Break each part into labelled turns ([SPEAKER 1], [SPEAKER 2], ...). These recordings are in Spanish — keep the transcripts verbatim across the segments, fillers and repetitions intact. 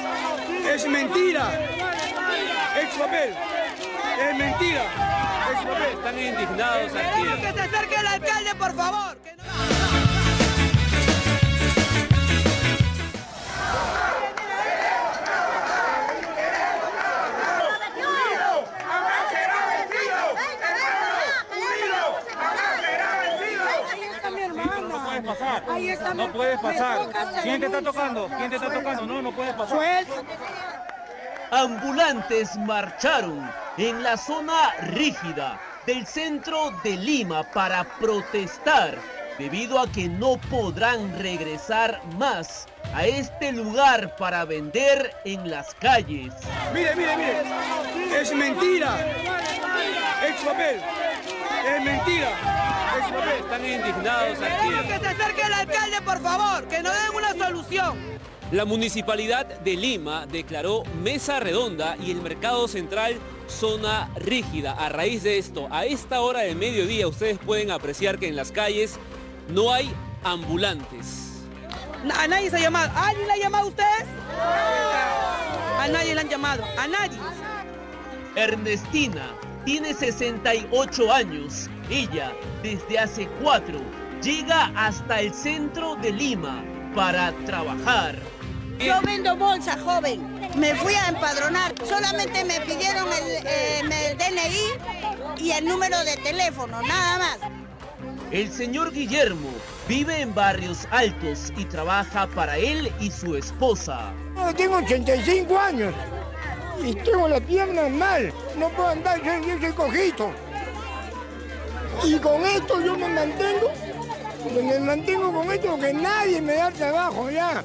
[SPEAKER 1] Es mentira. Es papel. Es mentira. Es papel.
[SPEAKER 2] Están indignados aquí.
[SPEAKER 3] Que se acerque el alcalde, por favor. Que no...
[SPEAKER 2] Pasar. No puedes pasar. ¿Quién te está tocando? ¿Quién te está tocando? No, no puedes pasar.
[SPEAKER 4] Ambulantes marcharon en la zona rígida del centro de Lima para protestar debido a que no podrán regresar más a este lugar para vender en las calles.
[SPEAKER 1] Mire, mire, mire. Es mentira. Es papel. Es mentira. Es papel.
[SPEAKER 2] Están indignados aquí.
[SPEAKER 3] Que se acerque el alcalde, por favor, que nos den una solución.
[SPEAKER 2] La Municipalidad de Lima declaró mesa redonda y el mercado central zona rígida. A raíz de esto, a esta hora de mediodía, ustedes pueden apreciar que en las calles no hay ambulantes.
[SPEAKER 3] A nadie se ha llamado. ¿A alguien le ha llamado a ustedes? A nadie le han llamado. A nadie.
[SPEAKER 4] Ernestina tiene sesenta y ocho años. Ella, desde hace cuatro, llega hasta el centro de Lima para trabajar.
[SPEAKER 5] Yo vendo bolsa, joven. Me fui a empadronar. Solamente me pidieron el, eh, el D N I y el número de teléfono, nada más.
[SPEAKER 4] El señor Guillermo vive en Barrios Altos y trabaja para él y su esposa.
[SPEAKER 6] Yo tengo ochenta y cinco años y tengo la pierna mal. No puedo andar, yo, yo soy cojito. Y con esto yo me mantengo, me mantengo con esto porque nadie me da trabajo ya.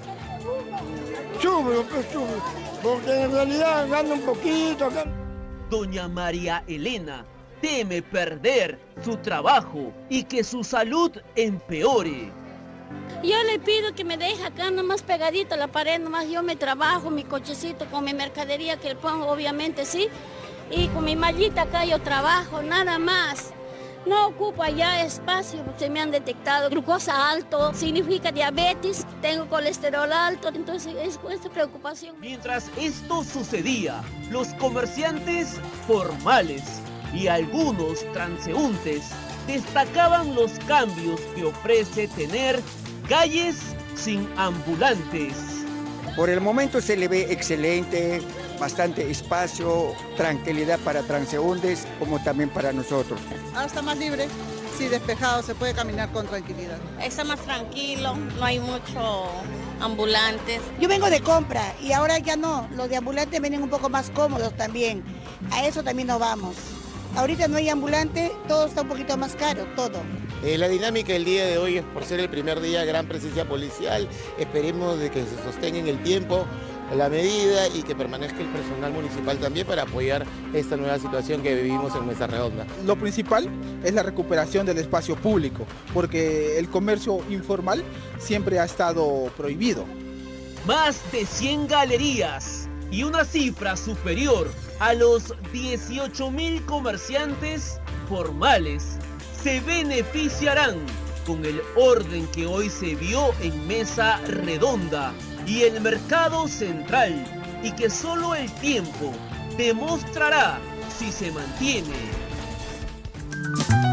[SPEAKER 6] Sufro, pues sufro, porque en realidad gano un poquito acá.
[SPEAKER 4] Doña María Elena teme perder su trabajo y que su salud empeore.
[SPEAKER 7] Yo le pido que me deje acá nomás pegadito a la pared, nomás yo me trabajo, mi cochecito con mi mercadería que le pongo, obviamente, sí. Y con mi mallita acá yo trabajo, nada más. No ocupo allá espacio porque me han detectado glucosa alto, significa diabetes, tengo colesterol alto, entonces es esta preocupación.
[SPEAKER 4] Mientras esto sucedía, los comerciantes formales y algunos transeúntes destacaban los cambios que ofrece tener calles sin ambulantes.
[SPEAKER 8] Por el momento se le ve excelente, bastante espacio, tranquilidad para transeúntes como también para nosotros.
[SPEAKER 9] Ahora está más libre, sí, despejado, se puede caminar con tranquilidad.
[SPEAKER 7] Está más tranquilo, no hay mucho ambulantes.
[SPEAKER 5] Yo vengo de compra y ahora ya no, los de ambulantes vienen un poco más cómodos también. A eso también nos vamos. Ahorita no hay ambulante, todo está un poquito más caro, todo.
[SPEAKER 10] Eh, la dinámica del día de hoy es por ser el primer día, gran presencia policial. Esperemos de que se sostenga en el tiempo la medida y que permanezca el personal municipal también para apoyar esta nueva situación que vivimos en Mesa Redonda.
[SPEAKER 11] Lo principal es la recuperación del espacio público, porque el comercio informal siempre ha estado prohibido.
[SPEAKER 4] Más de cien galerías y una cifra superior a los dieciocho mil comerciantes formales se beneficiarán con el orden que hoy se vio en Mesa Redonda y el mercado central, y que solo el tiempo demostrará si se mantiene.